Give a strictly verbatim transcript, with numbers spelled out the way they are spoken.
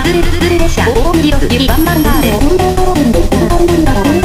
ズルズル列車大喜利ドッキリワンマンガール。